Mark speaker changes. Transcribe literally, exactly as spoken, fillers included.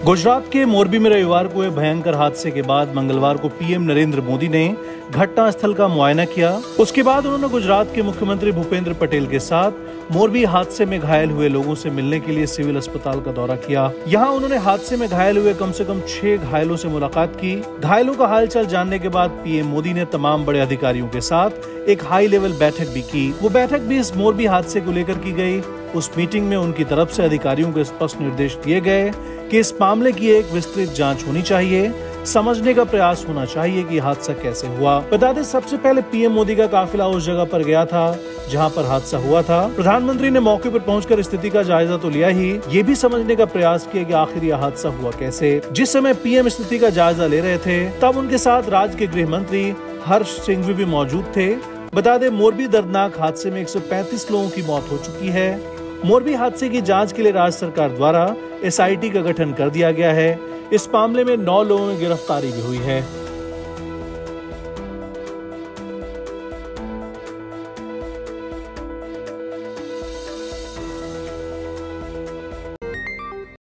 Speaker 1: गुजरात के मोरबी में रविवार को हुए भयंकर हादसे के बाद मंगलवार को पीएम नरेंद्र मोदी ने घटना स्थल का मुआयना किया। उसके बाद उन्होंने गुजरात के मुख्यमंत्री भूपेंद्र पटेल के साथ मोरबी हादसे में घायल हुए लोगों से मिलने के लिए सिविल अस्पताल का दौरा किया। यहाँ उन्होंने हादसे में घायल हुए कम से कम छह घायलों से मुलाकात की। घायलों का हालचाल जानने के बाद पीएम मोदी ने तमाम बड़े अधिकारियों के साथ एक हाई लेवल बैठक भी की। वो बैठक भी इस मोरबी हादसे को लेकर की गई। उस मीटिंग में उनकी तरफ से अधिकारियों को स्पष्ट निर्देश दिए गए कि इस मामले की एक विस्तृत जांच होनी चाहिए, समझने का प्रयास होना चाहिए कि हादसा कैसे हुआ। बता दें, सबसे पहले पीएम मोदी का काफिला उस जगह पर गया था जहां पर हादसा हुआ था। प्रधानमंत्री ने मौके पर पहुंचकर स्थिति का जायजा तो लिया ही, ये भी समझने का प्रयास किया कि आखिर यह हादसा हुआ कैसे। जिस समय पीएम स्थिति का जायजा ले रहे थे, तब उनके साथ राज्य के गृह मंत्री हर्ष सिंघवी भी मौजूद थे। बता दें, मोरबी दर्दनाक हादसे में एक सौ पैंतीस लोगों की मौत हो चुकी है। मोरबी हादसे की जांच के लिए राज्य सरकार द्वारा एस आई टी का गठन कर दिया गया है। इस मामले में नौ लोगों में गिरफ्तारी भी हुई है।